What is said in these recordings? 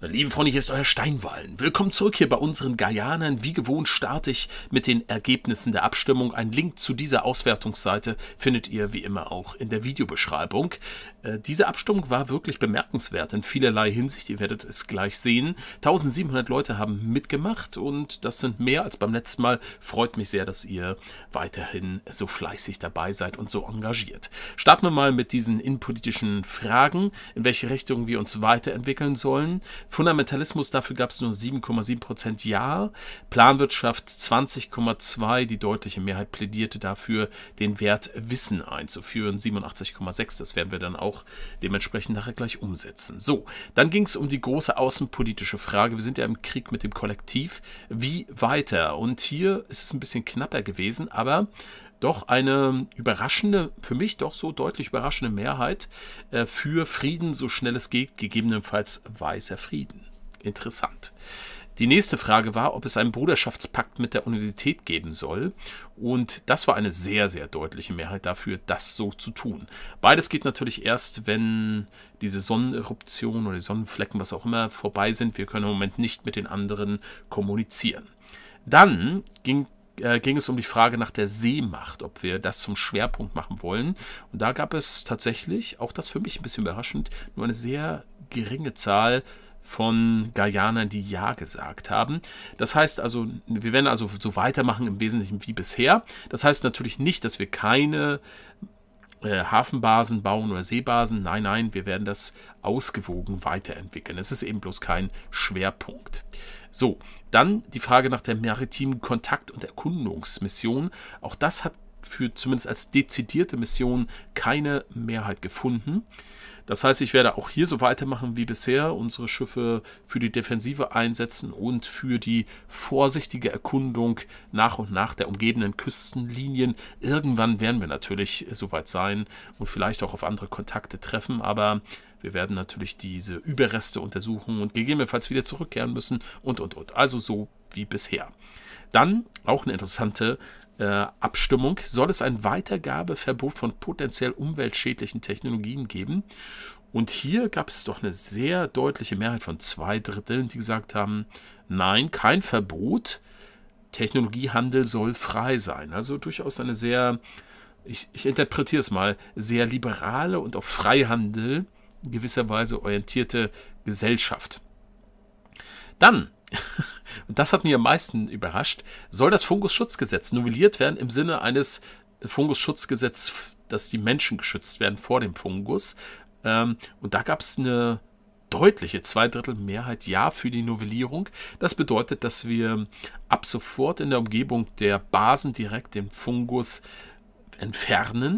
Liebe Freunde, hier ist euer Steinwallen. Willkommen zurück hier bei unseren Gaianern. Wie gewohnt starte ich mit den Ergebnissen der Abstimmung. Einen Link zu dieser Auswertungsseite findet ihr wie immer auch in der Videobeschreibung. Diese Abstimmung war wirklich bemerkenswert in vielerlei Hinsicht. Ihr werdet es gleich sehen. 1700 Leute haben mitgemacht und das sind mehr als beim letzten Mal. Freut mich sehr, dass ihr weiterhin so fleißig dabei seid und so engagiert. Starten wir mal mit diesen innenpolitischen Fragen, in welche Richtung wir uns weiterentwickeln sollen. Fundamentalismus, dafür gab es nur 7,7% Ja. Planwirtschaft 20,2%. Die deutliche Mehrheit plädierte dafür, den Wert Wissen einzuführen. 87,6%. Das werden wir dann auch dementsprechend nachher gleich umsetzen. So, dann ging es um die große außenpolitische Frage. Wir sind ja im Krieg mit dem Kollektiv. Wie weiter? Und hier ist es ein bisschen knapper gewesen, aber doch eine überraschende, für mich doch so deutlich überraschende Mehrheit für Frieden, so schnell es geht, gegebenenfalls weißer Frieden. Interessant. Die nächste Frage war, ob es einen Bruderschaftspakt mit der Universität geben soll. Und das war eine sehr, sehr deutliche Mehrheit dafür, das so zu tun. Beides geht natürlich erst, wenn diese Sonneneruption oder die Sonnenflecken, was auch immer, vorbei sind. Wir können im Moment nicht mit den anderen kommunizieren. Dann ging es um die Frage nach der Seemacht, ob wir das zum Schwerpunkt machen wollen. Und da gab es tatsächlich, auch das für mich ein bisschen überraschend, nur eine sehr geringe Zahl von Gaianern, die Ja gesagt haben. Das heißt also, wir werden also so weitermachen im Wesentlichen wie bisher. Das heißt natürlich nicht, dass wir keine Hafenbasen bauen oder Seebasen. Nein, nein, wir werden das ausgewogen weiterentwickeln. Es ist eben bloß kein Schwerpunkt. So, dann die Frage nach der maritimen Kontakt- und Erkundungsmission. Auch das hat für zumindest als dezidierte Mission keine Mehrheit gefunden. Das heißt, ich werde auch hier so weitermachen wie bisher, unsere Schiffe für die Defensive einsetzen und für die vorsichtige Erkundung nach und nach der umgebenden Küstenlinien. Irgendwann werden wir natürlich soweit sein und vielleicht auch auf andere Kontakte treffen, aber wir werden natürlich diese Überreste untersuchen und gegebenenfalls wieder zurückkehren müssen und. Also so wie bisher. Dann auch eine interessante Abstimmung. Soll es ein Weitergabeverbot von potenziell umweltschädlichen Technologien geben? Und hier gab es doch eine sehr deutliche Mehrheit von 2/3, die gesagt haben, nein, kein Verbot. Technologiehandel soll frei sein. Also durchaus eine sehr, ich interpretiere es mal, sehr liberale und auf Freihandel in gewisser Weise orientierte Gesellschaft. Dann, und das hat mich am meisten überrascht, soll das Fungusschutzgesetz novelliert werden im Sinne eines Fungusschutzgesetzes, dass die Menschen geschützt werden vor dem Fungus. Und da gab es eine deutliche 2/3 Mehrheit Ja für die Novellierung. Das bedeutet, dass wir ab sofort in der Umgebung der Basen direkt den Fungus entfernen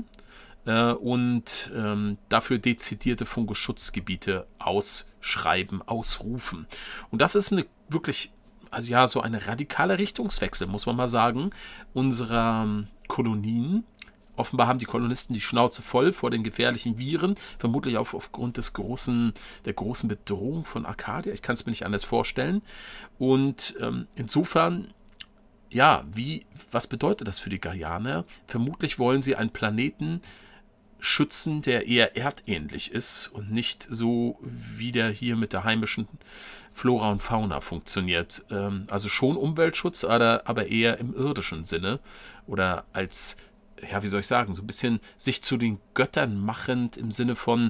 und dafür dezidierte Fungusschutzgebiete ausschreiben, ausrufen. Und das ist eine wirklich, also ja, so eine radikale Richtungswechsel, muss man mal sagen, unserer Kolonien. Offenbar haben die Kolonisten die Schnauze voll vor den gefährlichen Viren, vermutlich auch aufgrund der großen Bedrohung von Arcadia. Ich kann es mir nicht anders vorstellen. Und insofern, ja, was bedeutet das für die Gaianer? Vermutlich wollen sie einen Planeten schützen, der eher erdähnlich ist und nicht so, wie der hier mit der heimischen Flora und Fauna funktioniert. Also schon Umweltschutz, aber eher im irdischen Sinne oder als, ja, wie soll ich sagen, so ein bisschen sich zu den Göttern machend im Sinne von,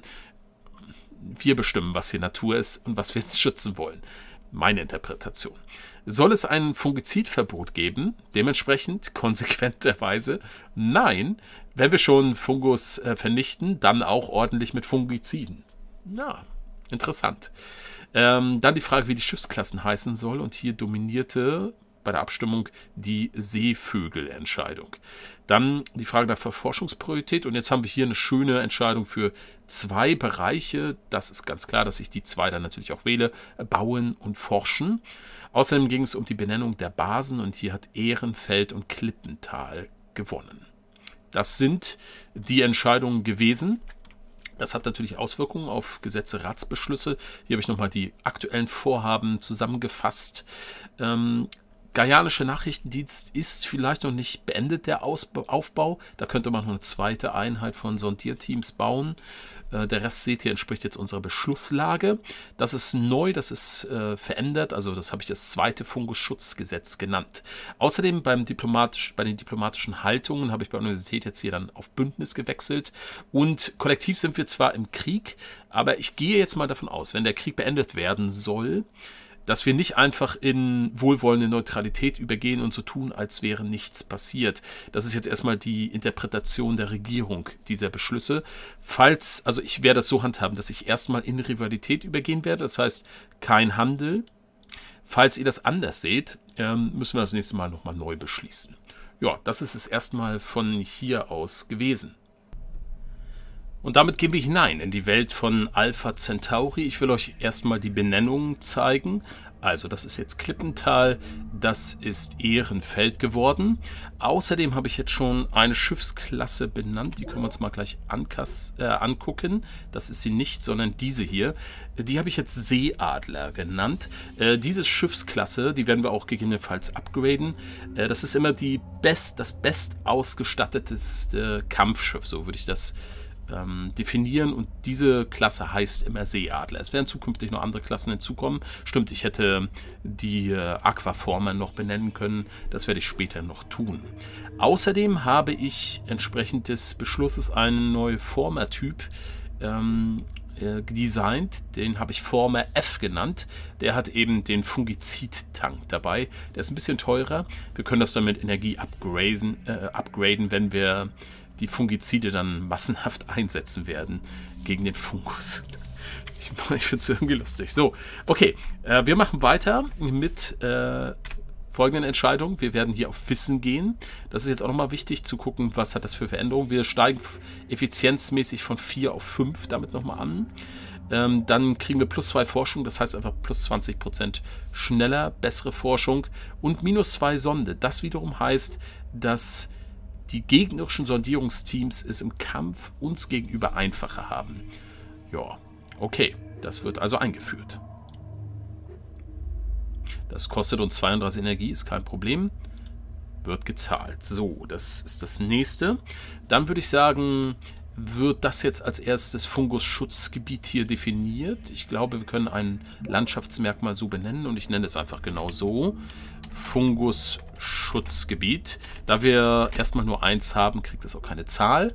wir bestimmen, was hier Natur ist und was wir schützen wollen. Meine Interpretation. Soll es ein Fungizidverbot geben? Dementsprechend konsequenterweise nein. Wenn wir schon Fungus vernichten, dann auch ordentlich mit Fungiziden. Ja, interessant. Dann die Frage, wie die Schiffsklassen heißen soll. Und hier dominierte bei der Abstimmung die Seevögelentscheidung. Dann die Frage nach Forschungspriorität. Und jetzt haben wir hier eine schöne Entscheidung für 2 Bereiche. Das ist ganz klar, dass ich die 2 dann natürlich auch wähle. Bauen und Forschen. Außerdem ging es um die Benennung der Basen. Und hier hat Ehrenfeld und Klippental gewonnen. Das sind die Entscheidungen gewesen. Das hat natürlich Auswirkungen auf Gesetze, Ratsbeschlüsse. Hier habe ich nochmal die aktuellen Vorhaben zusammengefasst. Gaianische Nachrichtendienst ist vielleicht noch nicht beendet, der Aufbau. Da könnte man noch eine zweite Einheit von Sondierteams bauen. Der Rest, seht ihr, entspricht jetzt unserer Beschlusslage. Das ist neu, das ist verändert. Also das habe ich das zweite Fungusschutzgesetz genannt. Außerdem bei den diplomatischen Haltungen habe ich bei der Universität jetzt hier dann auf Bündnis gewechselt. Und kollektiv sind wir zwar im Krieg, aber ich gehe jetzt mal davon aus, wenn der Krieg beendet werden soll, dass wir nicht einfach in wohlwollende Neutralität übergehen und so tun, als wäre nichts passiert. Das ist jetzt erstmal die Interpretation der Regierung dieser Beschlüsse. Also ich werde das so handhaben, dass ich erstmal in Rivalität übergehen werde, das heißt kein Handel. Falls ihr das anders seht, müssen wir das nächste Mal nochmal neu beschließen. Ja, das ist es erstmal von hier aus gewesen. Und damit gehen wir hinein in die Welt von Alpha Centauri. Ich will euch erstmal die Benennungen zeigen. Also das ist jetzt Klippental, das ist Ehrenfeld geworden. Außerdem habe ich jetzt schon eine Schiffsklasse benannt. Die können wir uns mal gleich angucken. Das ist sie nicht, sondern diese hier. Die habe ich jetzt Seeadler genannt. Diese Schiffsklasse, die werden wir auch gegebenenfalls upgraden. Das ist immer das best ausgestatteteste Kampfschiff, so würde ich das definieren, und diese Klasse heißt immer Seeadler. Es werden zukünftig noch andere Klassen hinzukommen. Stimmt, ich hätte die Aquaformer noch benennen können. Das werde ich später noch tun. Außerdem habe ich entsprechend des Beschlusses einen neuen Former-Typ designt. Den habe ich Former F genannt. Der hat eben den Fungizid-Tank dabei. Der ist ein bisschen teurer. Wir können das dann mit Energie upgraden, wenn wir die Fungizide dann massenhaft einsetzen werden gegen den Fungus. Ich finde es irgendwie lustig. So, okay, wir machen weiter mit folgenden Entscheidungen. Wir werden hier auf Wissen gehen. Das ist jetzt auch nochmal wichtig zu gucken, was hat das für Veränderungen. Wir steigen effizienzmäßig von 4 auf 5 damit nochmal an. Dann kriegen wir plus 2 Forschung, das heißt einfach plus 20% schneller, bessere Forschung und minus 2 Sonde. Das wiederum heißt, dass die gegnerischen Sondierungsteams es im Kampf uns gegenüber einfacher haben. Ja, okay, das wird also eingeführt. Das kostet uns 32 Energie, ist kein Problem. Wird gezahlt. So, das ist das nächste. Dann würde ich sagen, wird das jetzt als erstes Fungusschutzgebiet hier definiert. Ich glaube, wir können ein Landschaftsmerkmal so benennen und ich nenne es einfach genau so. Fungusschutzgebiet. Da wir erstmal nur 1 haben, kriegt es auch keine Zahl.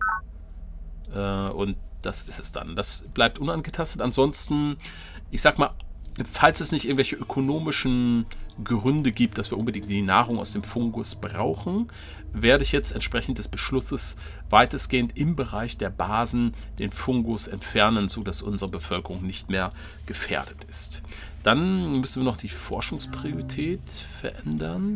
Und das ist es dann. Das bleibt unangetastet. Ansonsten, ich sag mal, falls es nicht irgendwelche ökonomischen Gründe gibt, dass wir unbedingt die Nahrung aus dem Fungus brauchen, werde ich jetzt entsprechend des Beschlusses weitestgehend im Bereich der Basen den Fungus entfernen, sodass unsere Bevölkerung nicht mehr gefährdet ist. Dann müssen wir noch die Forschungspriorität verändern.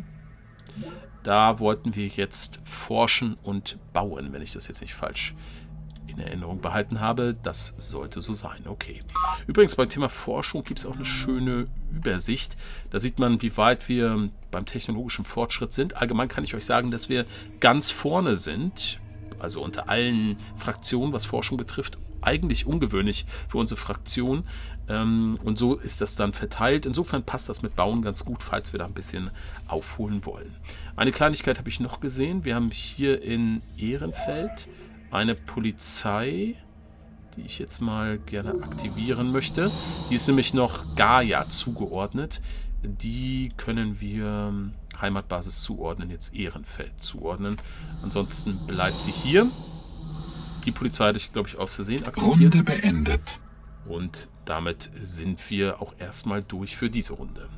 Da wollten wir jetzt forschen und bauen, wenn ich das jetzt nicht falsch in Erinnerung behalten habe. Das sollte so sein. Okay. Übrigens, beim Thema Forschung gibt es auch eine schöne Übersicht. Da sieht man, wie weit wir beim technologischen Fortschritt sind. Allgemein kann ich euch sagen, dass wir ganz vorne sind. Also unter allen Fraktionen, was Forschung betrifft. Eigentlich ungewöhnlich für unsere Fraktion. Und so ist das dann verteilt. Insofern passt das mit Bauen ganz gut, falls wir da ein bisschen aufholen wollen. Eine Kleinigkeit habe ich noch gesehen. Wir haben hier in Ehrenfeld eine Polizei, die ich jetzt mal gerne aktivieren möchte. Die ist nämlich noch Gaia zugeordnet. Die können wir Heimatbasis zuordnen, jetzt Ehrenfeld zuordnen. Ansonsten bleibt die hier. Die Polizei hatte ich, glaube ich, aus Versehen aktiviert. Runde beendet. Und damit sind wir auch erstmal durch für diese Runde.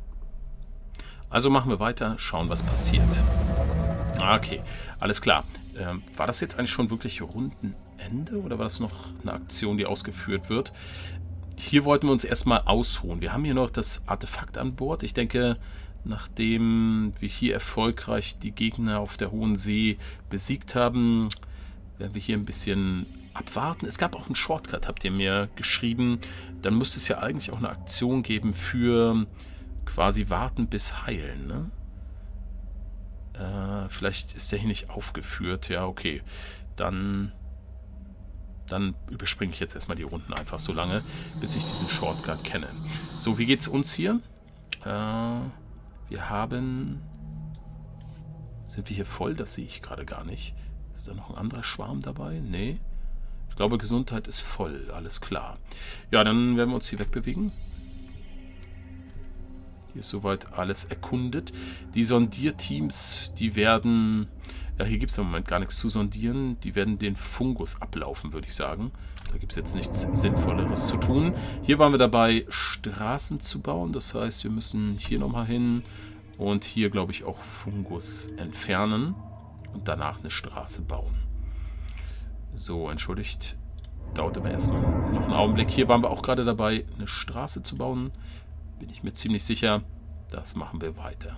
Also machen wir weiter, schauen, was passiert. Okay, alles klar. War das jetzt eigentlich schon wirklich Rundenende oder war das noch eine Aktion, die ausgeführt wird? Hier wollten wir uns erstmal ausruhen. Wir haben hier noch das Artefakt an Bord. Ich denke, nachdem wir hier erfolgreich die Gegner auf der Hohen See besiegt haben, werden wir hier ein bisschen abwarten. Es gab auch einen Shortcut, habt ihr mir geschrieben. Dann müsste es ja eigentlich auch eine Aktion geben für quasi warten bis heilen, ne? Vielleicht ist der hier nicht aufgeführt. Ja, okay. Dann überspringe ich jetzt erstmal die Runden einfach so lange, bis ich diesen Shortcut kenne. So, wie geht's uns hier? Wir Wir haben... Sind wir hier voll? Das sehe ich gerade gar nicht. Ist da noch ein anderer Schwarm dabei? Nee. Ich glaube, Gesundheit ist voll. Alles klar. Ja, dann werden wir uns hier wegbewegen. Hier ist soweit alles erkundet. Die Sondierteams, die werden... Ja, hier gibt es im Moment gar nichts zu sondieren. Die werden den Fungus ablaufen, würde ich sagen. Da gibt es jetzt nichts Sinnvolleres zu tun. Hier waren wir dabei, Straßen zu bauen. Das heißt, wir müssen hier nochmal hin und hier, glaube ich, auch Fungus entfernen und danach eine Straße bauen. So, entschuldigt. Dauert aber erstmal noch einen Augenblick. Hier waren wir auch gerade dabei, eine Straße zu bauen. Bin ich mir ziemlich sicher. Das machen wir weiter.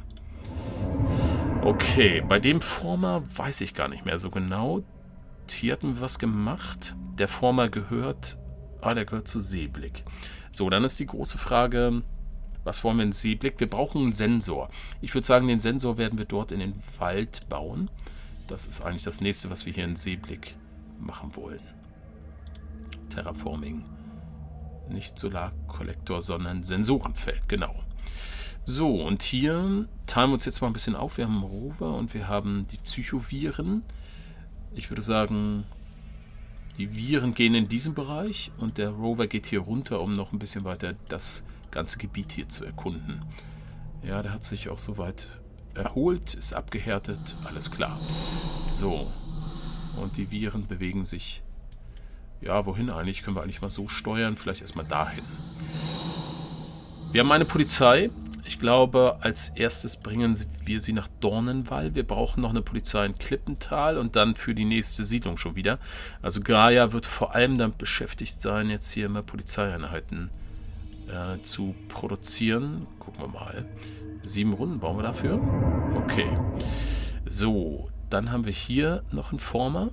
Okay, bei dem Former weiß ich gar nicht mehr so genau. Hier hatten wir was gemacht. Der Former gehört... der gehört zu Seeblick. So, dann ist die große Frage, was wollen wir in Seeblick? Wir brauchen einen Sensor. Ich würde sagen, den Sensor werden wir dort in den Wald bauen. Das ist eigentlich das nächste, was wir hier in Seeblick machen wollen. Terraforming. Nicht Solarkollektor, sondern Sensorenfeld, genau. So, und hier teilen wir uns jetzt mal ein bisschen auf. Wir haben einen Rover und wir haben die Psychoviren. Ich würde sagen, die Viren gehen in diesen Bereich und der Rover geht hier runter, um noch ein bisschen weiter das ganze Gebiet hier zu erkunden. Ja, der hat sich auch soweit erholt, ist abgehärtet, alles klar. So, und die Viren bewegen sich... Ja, wohin eigentlich? Können wir eigentlich mal so steuern? Vielleicht erstmal dahin. Wir haben eine Polizei. Ich glaube, als erstes bringen wir sie nach Dornenwall. Wir brauchen noch eine Polizei in Klippental und dann für die nächste Siedlung schon wieder. Also Gaia wird vor allem damit beschäftigt sein, jetzt hier immer Polizeieinheiten zu produzieren. Gucken wir mal. 7 Runden brauchen wir dafür. Okay. So, dann haben wir hier noch einen Former.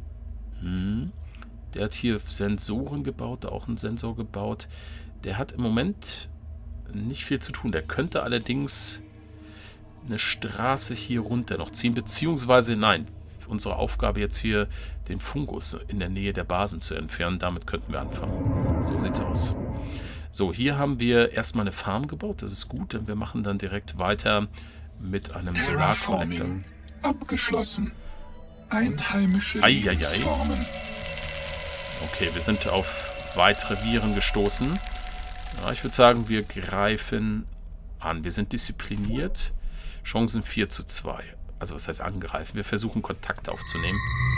Der hat hier Sensoren gebaut, auch einen Sensor gebaut. Der hat im Moment nicht viel zu tun. Der könnte allerdings eine Straße hier runter noch ziehen, beziehungsweise, nein, unsere Aufgabe jetzt hier, den Fungus in der Nähe der Basen zu entfernen. Damit könnten wir anfangen. So sieht's aus. So, hier haben wir erstmal eine Farm gebaut. Das ist gut, denn wir machen dann direkt weiter mit einem Solarkollektor. Abgeschlossen. Einheimische Lebensformen. Okay, wir sind auf weitere Viren gestoßen. Ja, ich würde sagen, wir greifen an. Wir sind diszipliniert. Chancen 4:2. Also was heißt angreifen? Wir versuchen Kontakt aufzunehmen.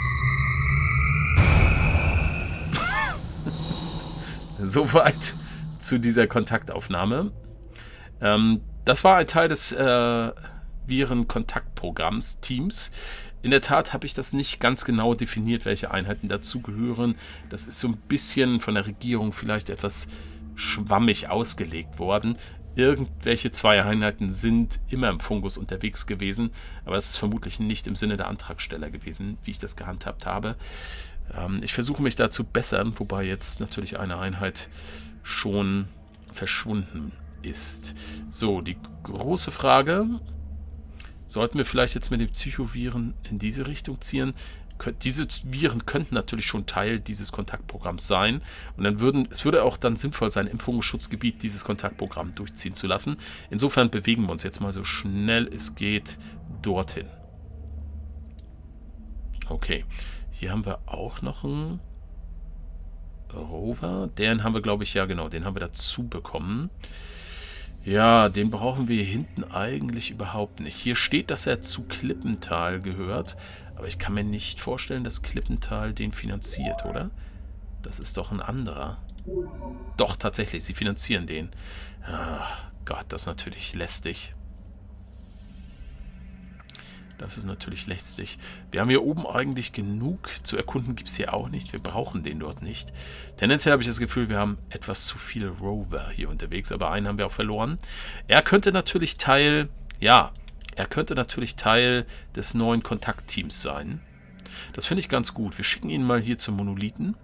Soweit zu dieser Kontaktaufnahme. Das war ein Teil des Virenkontaktprogramms Teams. In der Tat habe ich das nicht ganz genau definiert, welche Einheiten dazugehören. Das ist so ein bisschen von der Regierung vielleicht etwas schwammig ausgelegt worden. Irgendwelche 2 Einheiten sind immer im Fungus unterwegs gewesen, aber es ist vermutlich nicht im Sinne der Antragsteller gewesen, wie ich das gehandhabt habe. Ich versuche mich da zu bessern, wobei jetzt natürlich eine Einheit schon verschwunden ist. So, die große Frage... Sollten wir vielleicht jetzt mit den Psychoviren in diese Richtung ziehen? Diese Viren könnten natürlich schon Teil dieses Kontaktprogramms sein. Und dann es würde auch dann sinnvoll sein, im Fungenschutzgebiet dieses Kontaktprogramm durchziehen zu lassen. Insofern bewegen wir uns jetzt mal so schnell es geht dorthin. Okay, hier haben wir auch noch einen Rover. Den haben wir, glaube ich, ja genau, den haben wir dazu bekommen. Ja, den brauchen wir hier hinten eigentlich überhaupt nicht. Hier steht, dass er zu Klippental gehört. Aber ich kann mir nicht vorstellen, dass Klippental den finanziert, oder? Das ist doch ein anderer. Doch, tatsächlich, sie finanzieren den. Ah, Gott, das ist natürlich lästig. Das ist natürlich lästig. Wir haben hier oben eigentlich genug. Zu erkunden gibt es hier auch nicht. Wir brauchen den dort nicht. Tendenziell habe ich das Gefühl, wir haben etwas zu viele Rover hier unterwegs. Aber einen haben wir auch verloren. Er könnte natürlich Teil... Ja, er könnte natürlich Teil des neuen Kontaktteams sein. Das finde ich ganz gut. Wir schicken ihn mal hier zum Monolithen.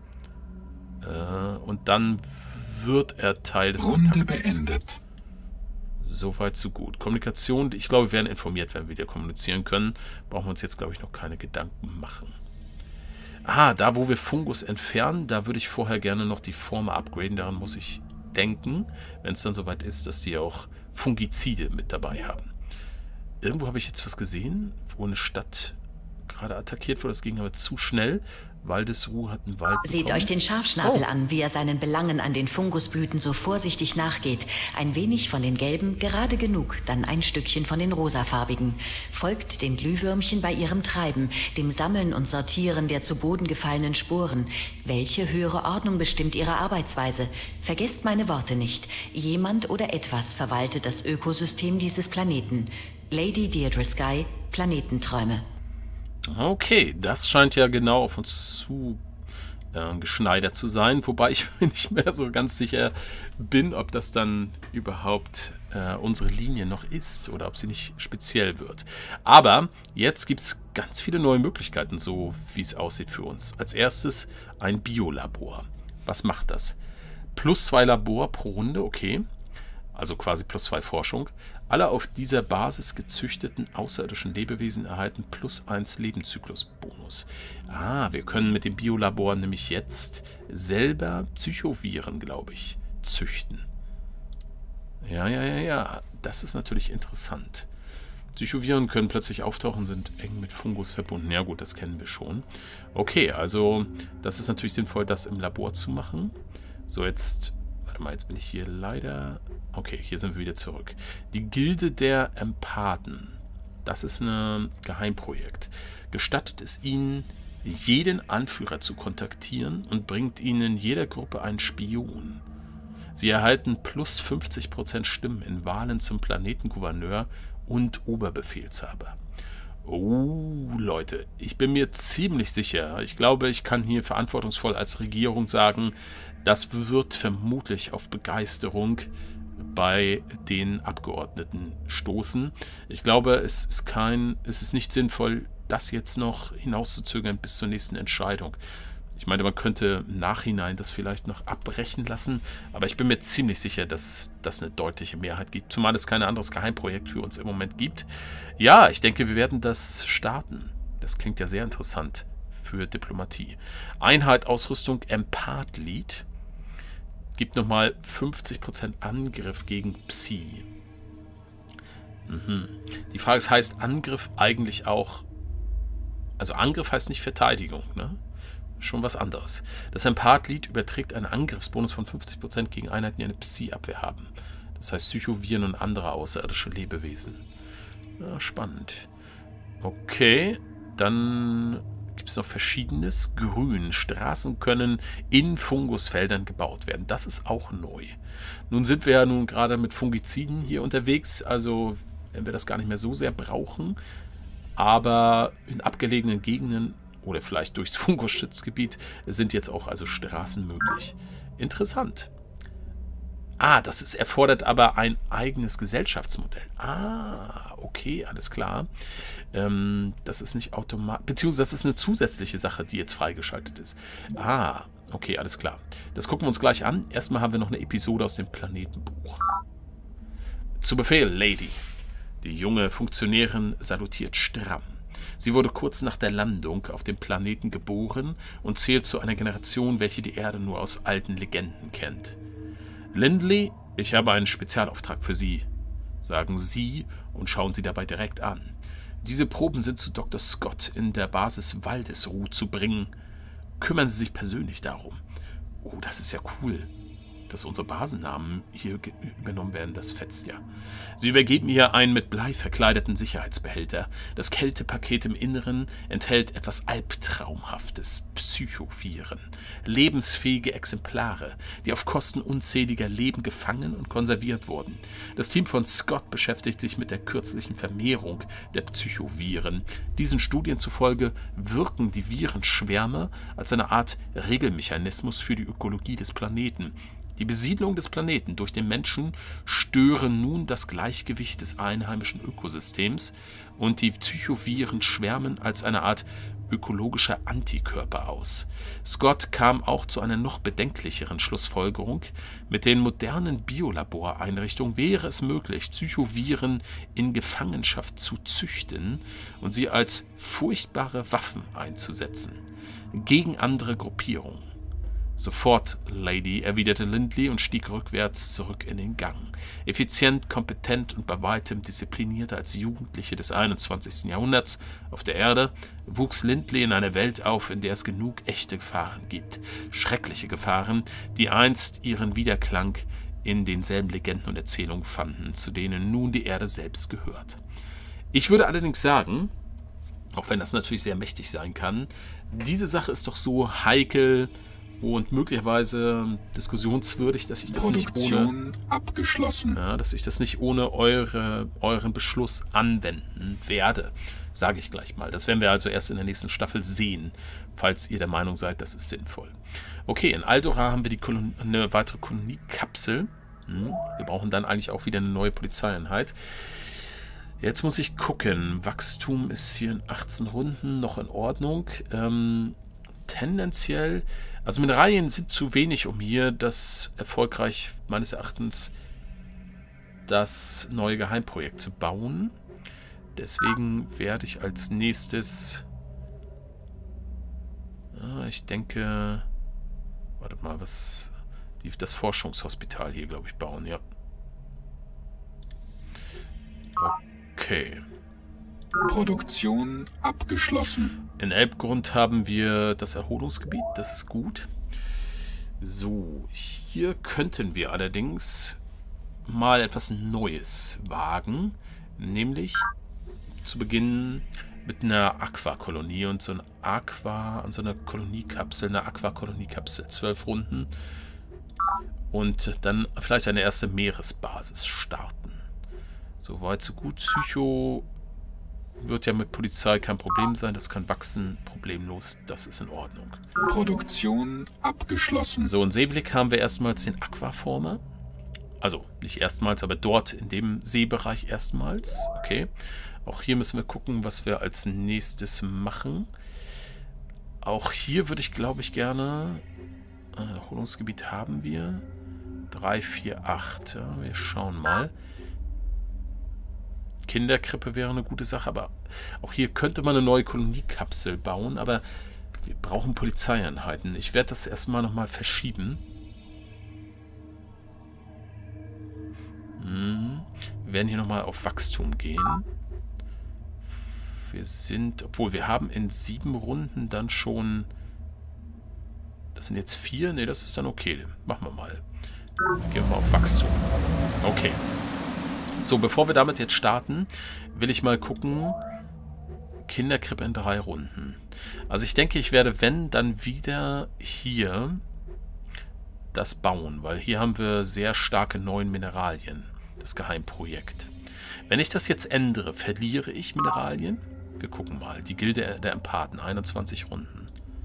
Und dann wird er Teil des Kontaktteams. Beendet. Soweit, so gut. Kommunikation, ich glaube, wir werden informiert, wenn wir wieder kommunizieren können. Brauchen wir uns jetzt, glaube ich, noch keine Gedanken machen. Ah, da, wo wir Fungus entfernen, da würde ich vorher gerne noch die Former upgraden. Daran muss ich denken, wenn es dann soweit ist, dass die auch Fungizide mit dabei haben. Irgendwo habe ich jetzt was gesehen, wo eine Stadt gerade attackiert wurde. Das ging aber zu schnell. Waldesruh hat einen Wald bekommen. Seht euch den Scharfschnabel an, wie er seinen Belangen an den Fungusblüten so vorsichtig nachgeht. Ein wenig von den gelben, gerade genug, dann ein Stückchen von den rosafarbigen. Folgt den Glühwürmchen bei ihrem Treiben, dem Sammeln und Sortieren der zu Boden gefallenen Sporen. Welche höhere Ordnung bestimmt ihre Arbeitsweise? Vergesst meine Worte nicht. Jemand oder etwas verwaltet das Ökosystem dieses Planeten. Lady Deirdre Sky, Planetenträume. Okay, das scheint ja genau auf uns zu geschneidert zu sein, wobei ich mir nicht mehr so ganz sicher bin, ob das dann überhaupt unsere Linie noch ist oder ob sie nicht speziell wird. Aber jetzt gibt es ganz viele neue Möglichkeiten, so wie es aussieht für uns. Als erstes ein Biolabor. Was macht das? +2 Labor pro Runde, okay. Also quasi +2 Forschung. Alle auf dieser Basis gezüchteten außerirdischen Lebewesen erhalten +1 Lebenszyklusbonus. Wir können mit dem Biolabor nämlich jetzt selber Psychoviren, glaube ich, züchten. Ja. Das ist natürlich interessant. Psychoviren können plötzlich auftauchen, sind eng mit Fungus verbunden. Ja gut, das kennen wir schon. Okay, also das ist natürlich sinnvoll, das im Labor zu machen. So, jetzt bin ich hier leider... Okay, hier sind wir wieder zurück. Die Gilde der Empathen. Das ist ein Geheimprojekt. Gestattet es ihnen, jeden Anführer zu kontaktieren und bringt ihnen in jeder Gruppe einen Spion. Sie erhalten +50% Stimmen in Wahlen zum Planetengouverneur und Oberbefehlshaber. Oh, Leute, ich bin mir ziemlich sicher, ich glaube, ich kann hier verantwortungsvoll als Regierung sagen, das wird vermutlich auf Begeisterung bei den Abgeordneten stoßen. Ich glaube, es ist nicht sinnvoll, das jetzt noch hinauszuzögern bis zur nächsten Entscheidung. Ich meine, man könnte im Nachhinein das vielleicht noch abbrechen lassen, aber ich bin mir ziemlich sicher, dass das eine deutliche Mehrheit gibt, zumal es kein anderes Geheimprojekt für uns im Moment gibt. Ja, ich denke, wir werden das starten. Das klingt ja sehr interessant für Diplomatie. Einheit, Ausrüstung, Empath-Lead. Gibt nochmal 50% Angriff gegen Psi. Die Frage ist, heißt Angriff eigentlich auch... Also Angriff heißt nicht Verteidigung, ne? Schon was anderes. Das Empath-Lead überträgt einen Angriffsbonus von 50% gegen Einheiten, die eine Psi-Abwehr haben. Das heißt Psychoviren und andere außerirdische Lebewesen. Ja, spannend. Okay, dann gibt es noch Verschiedenes. Grün. Straßen können in Fungusfeldern gebaut werden. Das ist auch neu. Nun sind wir ja nun gerade mit Fungiziden hier unterwegs, also werden wir das gar nicht mehr so sehr brauchen. Aber in abgelegenen Gegenden oder vielleicht durchs Fungusschutzgebiet sind jetzt auch also Straßen möglich. Interessant. Das erfordert aber ein eigenes Gesellschaftsmodell. Okay, alles klar. Das ist nicht automatisch, beziehungsweise das ist eine zusätzliche Sache, die jetzt freigeschaltet ist. Okay, alles klar. Das gucken wir uns gleich an. Erstmal haben wir noch eine Episode aus dem Planetenbuch. Zu Befehl, Lady. Die junge Funktionärin salutiert stramm. Sie wurde kurz nach der Landung auf dem Planeten geboren und zählt zu einer Generation, welche die Erde nur aus alten Legenden kennt. Lindley, ich habe einen Spezialauftrag für Sie, sagen Sie und schauen Sie dabei direkt an. Diese Proben sind zu Dr. Scott in der Basis Waldesruh zu bringen. Kümmern Sie sich persönlich darum. Oh, das ist ja cool, dass unsere Basennamen hier übernommen werden, das fetzt ja. Sie übergeben ihr einen mit Blei verkleideten Sicherheitsbehälter. Das Kältepaket im Inneren enthält etwas Albtraumhaftes, Psychoviren, lebensfähige Exemplare, die auf Kosten unzähliger Leben gefangen und konserviert wurden. Das Team von Scott beschäftigt sich mit der kürzlichen Vermehrung der Psychoviren. Diesen Studien zufolge wirken die Virenschwärme als eine Art Regelmechanismus für die Ökologie des Planeten. Die Besiedlung des Planeten durch den Menschen stören nun das Gleichgewicht des einheimischen Ökosystems und die Psychoviren schwärmen als eine Art ökologischer Antikörper aus. Scott kam auch zu einer noch bedenklicheren Schlussfolgerung. Mit den modernen Biolaboreinrichtungen wäre es möglich, Psychoviren in Gefangenschaft zu züchten und sie als furchtbare Waffen einzusetzen gegen andere Gruppierungen. Sofort, Lady, erwiderte Lindley und stieg rückwärts zurück in den Gang. Effizient, kompetent und bei weitem disziplinierter als Jugendliche des 21. Jahrhunderts auf der Erde, wuchs Lindley in einer Welt auf, in der es genug echte Gefahren gibt. Schreckliche Gefahren, die einst ihren Widerklang in denselben Legenden und Erzählungen fanden, zu denen nun die Erde selbst gehört. Ich würde allerdings sagen, auch wenn das natürlich sehr mächtig sein kann, diese Sache ist doch so heikel und möglicherweise diskussionswürdig, dass ich das nicht ohne abgeschlossen. Ja, dass ich das nicht ohne euren Beschluss anwenden werde, sage ich gleich mal. Das werden wir also erst in der nächsten Staffel sehen, falls ihr der Meinung seid, das ist sinnvoll. Okay, in Aldora haben wir eine weitere Koloniekapsel. Wir brauchen dann eigentlich auch wieder eine neue Polizeieinheit. Jetzt muss ich gucken. Wachstum ist hier in 18 Runden noch in Ordnung. Tendenziell, also Mineralien sind zu wenig, um hier das erfolgreich, meines Erachtens, das neue Geheimprojekt zu bauen. Deswegen werde ich als nächstes, ich denke, wartet mal, das Forschungshospital hier, glaube ich, bauen, ja. Okay. Produktion abgeschlossen. In Elbgrund haben wir das Erholungsgebiet, das ist gut. So, hier könnten wir allerdings mal etwas Neues wagen, nämlich zu beginnen mit einer Aquakolonie und so einer Koloniekapsel, eine Aquakoloniekapsel, 12 Runden und dann vielleicht eine erste Meeresbasis starten. Soweit, so gut. Psycho wird ja mit Polizei kein Problem sein. Das kann wachsen, problemlos. Das ist in Ordnung. Produktion abgeschlossen. So, in Seeblick haben wir erstmals den Aquaformer. Also, nicht erstmals, aber dort in dem Seebereich erstmals. Okay. Auch hier müssen wir gucken, was wir als nächstes machen. Auch hier würde ich, glaube ich, gerne... Erholungsgebiet haben wir. 3, 4, 8. Ja, wir schauen mal. Kinderkrippe wäre eine gute Sache, aber auch hier könnte man eine neue Koloniekapsel bauen, aber wir brauchen Polizeieinheiten. Ich werde das erstmal nochmal verschieben. Wir werden hier nochmal auf Wachstum gehen. Wir sind, obwohl wir haben in 7 Runden dann schon, das sind jetzt 4, ne, das ist dann okay. Machen wir mal. Gehen wir mal auf Wachstum. Okay. So, bevor wir damit jetzt starten, will ich mal gucken. Kinderkrippe in 3 Runden. Also ich denke, ich werde, wenn, dann wieder hier das bauen, weil hier haben wir sehr starke neuen Mineralien. Das Geheimprojekt. Wenn ich das jetzt ändere, verliere ich Mineralien? Wir gucken mal. Die Gilde der Empathen, 21 Runden.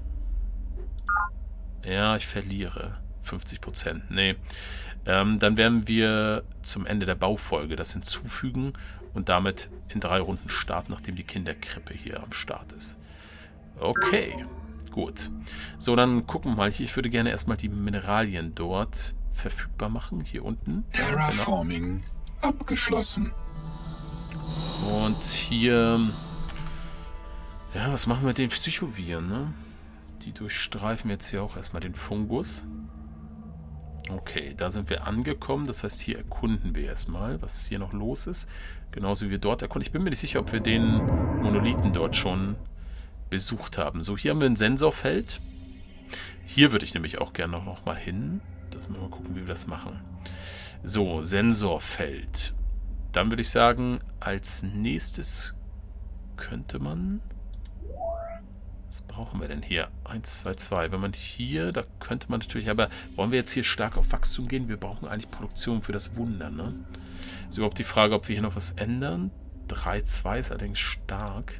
Ja, ich verliere 50%. Nee. Dann werden wir zum Ende der Baufolge das hinzufügen und damit in 3 Runden starten, nachdem die Kinderkrippe hier am Start ist. Okay, gut. So, dann gucken wir mal hier. Ich würde gerne erstmal die Mineralien dort verfügbar machen. Hier unten. Terraforming abgeschlossen. Und hier... Ja, was machen wir mit den Psychoviren, ne? Die durchstreifen jetzt hier auch erstmal den Fungus. Okay, da sind wir angekommen. Das heißt, hier erkunden wir erstmal, was hier noch los ist. Genauso wie wir dort erkunden. Ich bin mir nicht sicher, ob wir den Monolithen dort schon besucht haben. So, hier haben wir ein Sensorfeld. Hier würde ich nämlich auch gerne noch mal hin. Das müssen wir mal gucken, wie wir das machen. So, Sensorfeld. Dann würde ich sagen, als nächstes könnte man... Was brauchen wir denn hier? 1, 2, 2. Wenn man hier, da könnte man natürlich, aber wollen wir jetzt hier stark auf Wachstum gehen? Wir brauchen eigentlich Produktion für das Wunder, ne? Ist überhaupt die Frage, ob wir hier noch was ändern. 3, 2 ist allerdings stark.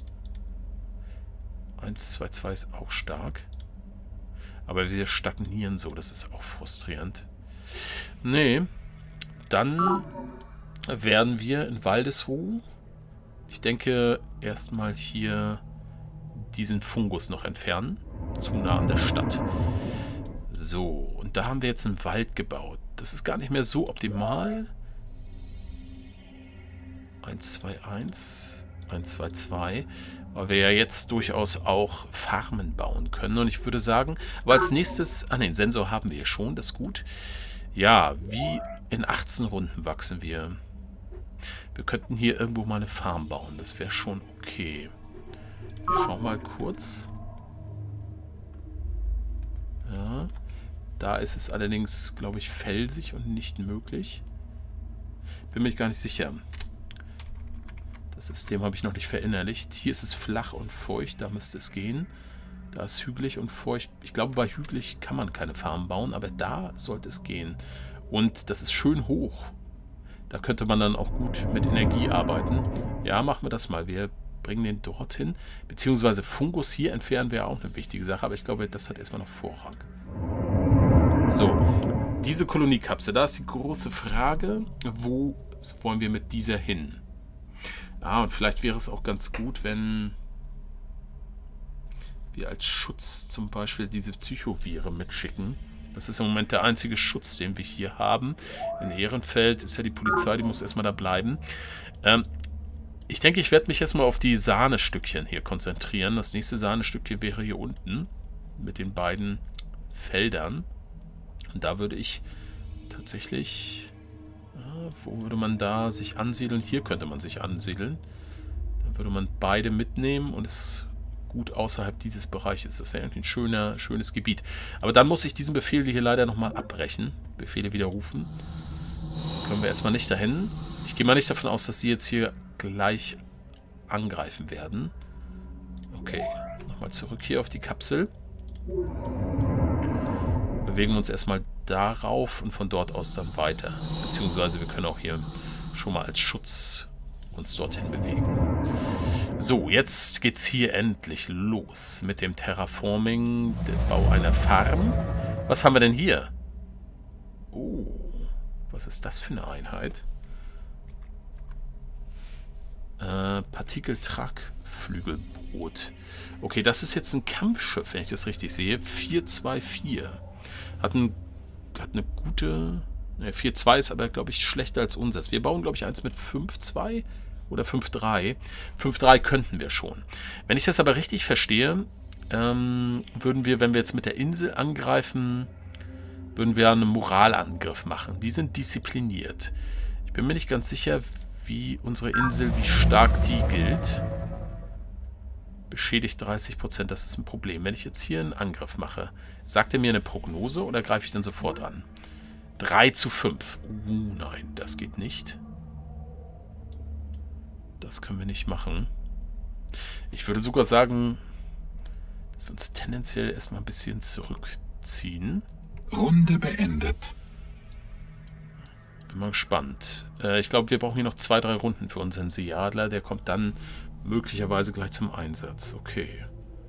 1, 2, 2 ist auch stark. Aber wir stagnieren so, das ist auch frustrierend. Nee, dann werden wir in Waldesruh, ich denke, erstmal hier diesen Fungus noch entfernen. Zu nah an der Stadt. So, und da haben wir jetzt einen Wald gebaut. Das ist gar nicht mehr so optimal. 1, 2, 1. 1, 2, 2. Weil wir ja jetzt durchaus auch Farmen bauen können. Und ich würde sagen, aber als nächstes... Ah ne, den Sensor haben wir schon, das ist gut. Ja, wie in 18 Runden wachsen wir. Wir könnten hier irgendwo mal eine Farm bauen. Das wäre schon okay. Ich schau mal kurz. Ja, da ist es allerdings, glaube ich, felsig und nicht möglich. Bin mir gar nicht sicher. Das System habe ich noch nicht verinnerlicht. Hier ist es flach und feucht, da müsste es gehen. Da ist hügelig und feucht. Ich glaube, bei hügelig kann man keine Farm bauen, aber da sollte es gehen. Und das ist schön hoch. Da könnte man dann auch gut mit Energie arbeiten. Ja, machen wir das mal. Wir bringen den dorthin. Beziehungsweise Fungus hier entfernen wäre auch eine wichtige Sache, aber ich glaube, das hat erstmal noch Vorrang. So, diese Koloniekapsel, da ist die große Frage, wo wollen wir mit dieser hin? Ah, und vielleicht wäre es auch ganz gut, wenn wir als Schutz zum Beispiel diese Psychoviren mitschicken. Das ist im Moment der einzige Schutz, den wir hier haben. In Ehrenfeld ist ja die Polizei, die muss erstmal da bleiben. Ich denke, ich werde mich erstmal auf die Sahnestückchen hier konzentrieren. Das nächste Sahnestückchen wäre hier unten mit den beiden Feldern. Und da würde ich tatsächlich... wo würde man da sich ansiedeln? Hier könnte man sich ansiedeln. Dann würde man beide mitnehmen und es gut außerhalb dieses Bereiches. Das wäre irgendwie ein schönes Gebiet. Aber dann muss ich diesen Befehl hier leider nochmal abbrechen. Befehle widerrufen. Können wir erstmal nicht dahin. Ich gehe mal nicht davon aus, dass sie jetzt hier gleich angreifen werden. Okay, nochmal zurück hier auf die Kapsel. Bewegen uns erstmal darauf und von dort aus dann weiter. Beziehungsweise wir können auch hier schon mal als Schutz uns dorthin bewegen. So, jetzt geht's hier endlich los mit dem Terraforming, dem Bau einer Farm. Was haben wir denn hier? Oh, was ist das für eine Einheit? Partikeltragflügelboot. Okay, das ist jetzt ein Kampfschiff, wenn ich das richtig sehe. 424. Hat eine gute... 4.2 ist aber, glaube ich, schlechter als unseres. Wir bauen, glaube ich, eins mit 5.2 oder 5.3. 5.3 könnten wir schon. Wenn ich das aber richtig verstehe, würden wir, wenn wir jetzt mit der Insel angreifen, würden wir einen Moralangriff machen. Die sind diszipliniert. Ich bin mir nicht ganz sicher, wie unsere Insel, wie stark die gilt. Beschädigt 30%, das ist ein Problem. Wenn ich jetzt hier einen Angriff mache, sagt er mir eine Prognose oder greife ich dann sofort an? 3:5. Nein, das geht nicht. Das können wir nicht machen. Ich würde sogar sagen, dass wir uns tendenziell erstmal ein bisschen zurückziehen. Runde beendet. Bin mal gespannt. Ich glaube, wir brauchen hier noch 2, 3 Runden für unseren Seeadler. Der kommt dann möglicherweise gleich zum Einsatz. Okay.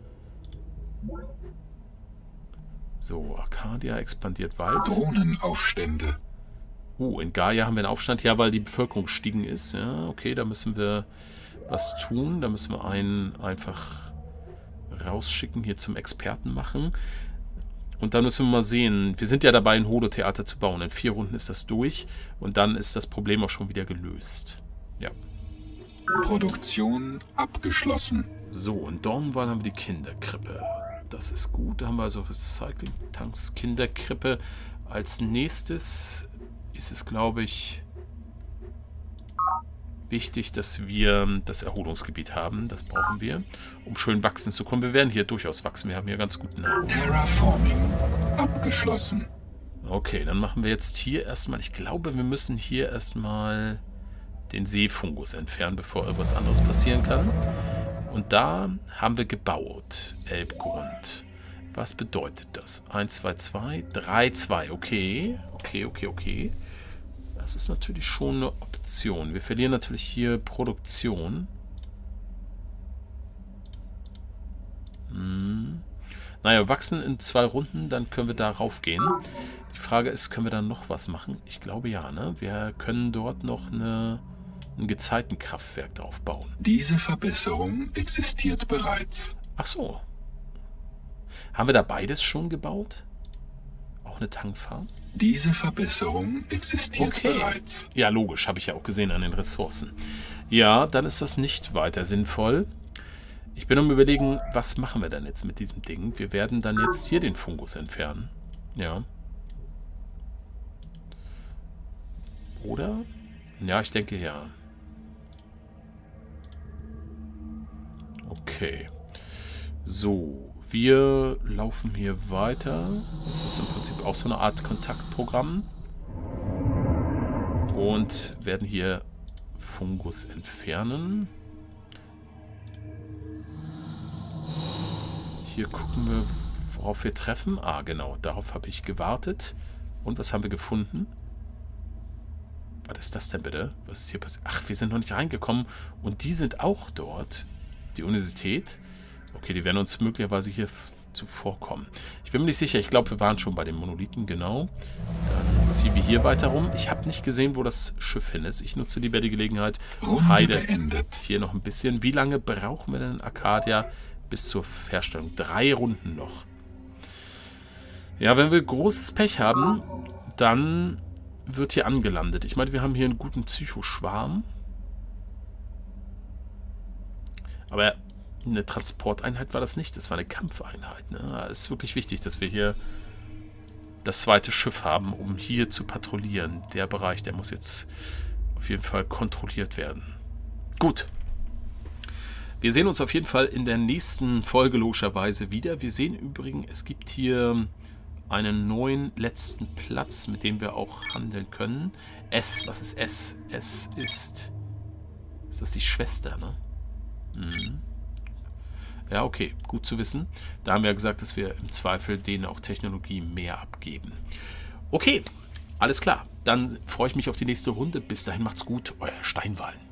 So, Arcadia expandiert Wald. Drohnenaufstände. In Gaia haben wir einen Aufstand. Ja, weil die Bevölkerung gestiegen ist. Ja, okay, da müssen wir was tun. Da müssen wir einen einfach rausschicken, hier zum Experten machen. Und dann müssen wir mal sehen. Wir sind ja dabei, ein Holo-Theater zu bauen. In 4 Runden ist das durch. Und dann ist das Problem auch schon wieder gelöst. Ja. Produktion abgeschlossen. So, in Dornwall haben wir die Kinderkrippe. Das ist gut. Da haben wir also Recycling-Tanks, Kinderkrippe. Als nächstes ist es, glaube ich, wichtig, dass wir das Erholungsgebiet haben. Das brauchen wir, um schön wachsen zu können. Wir werden hier durchaus wachsen. Wir haben hier ganz guten Nahrung. Terraforming abgeschlossen. Okay, dann machen wir jetzt hier erstmal... Ich glaube, wir müssen hier erstmal den Seefungus entfernen, bevor irgendwas anderes passieren kann. Und da haben wir gebaut. Elbgrund. Was bedeutet das? 1, 2, 2, 3, 2. Okay. Okay. Das ist natürlich schon eine Option. Wir verlieren natürlich hier Produktion. Naja, wachsen in 2 Runden, dann können wir darauf gehen. Die Frage ist, können wir dann noch was machen? Ich glaube ja, ne? Wir können dort noch ein Gezeitenkraftwerk drauf bauen. Diese Verbesserung existiert bereits. Ach so. Haben wir da beides schon gebaut? Auch eine Tankfarm? Diese Verbesserung existiert bereits. Ja, logisch, habe ich ja auch gesehen an den Ressourcen. Ja, dann ist das nicht weiter sinnvoll. Ich bin am Überlegen, was machen wir denn jetzt mit diesem Ding? Wir werden dann jetzt hier den Fungus entfernen. Ja. Oder? Ja, ich denke ja. Okay. So, wir laufen hier weiter. Das ist im Prinzip auch so eine Art Kontaktprogramm. Und werden hier Fungus entfernen. Hier gucken wir, worauf wir treffen. Ah, genau, darauf habe ich gewartet. Und was haben wir gefunden? Was ist das denn bitte? Was ist hier passiert? Ach, wir sind noch nicht reingekommen. Und die sind auch dort. Die Universität. Okay, die werden uns möglicherweise hier zuvorkommen. Ich bin mir nicht sicher. Ich glaube, wir waren schon bei den Monolithen, genau. Dann ziehen wir hier weiter rum. Ich habe nicht gesehen, wo das Schiff hin ist. Ich nutze lieber die Gelegenheit. Heide hier noch ein bisschen. Wie lange brauchen wir denn in Arcadia bis zur Herstellung? 3 Runden noch. Ja, wenn wir großes Pech haben, dann wird hier angelandet. Ich meine, wir haben hier einen guten Psychoschwarm. Aber eine Transporteinheit war das nicht. Das war eine Kampfeinheit. Ne? Es ist wirklich wichtig, dass wir hier das zweite Schiff haben, um hier zu patrouillieren. Der Bereich, der muss jetzt auf jeden Fall kontrolliert werden. Gut. Wir sehen uns auf jeden Fall in der nächsten Folge logischerweise wieder. Wir sehen übrigens, es gibt hier einen neuen letzten Platz, mit dem wir auch handeln können. S, was ist S? S ist das die Schwester, ne? Mhm. Ja, okay, gut zu wissen. Da haben wir ja gesagt, dass wir im Zweifel denen auch Technologie mehr abgeben. Okay, alles klar. Dann freue ich mich auf die nächste Runde. Bis dahin macht's gut, euer Steinwallen.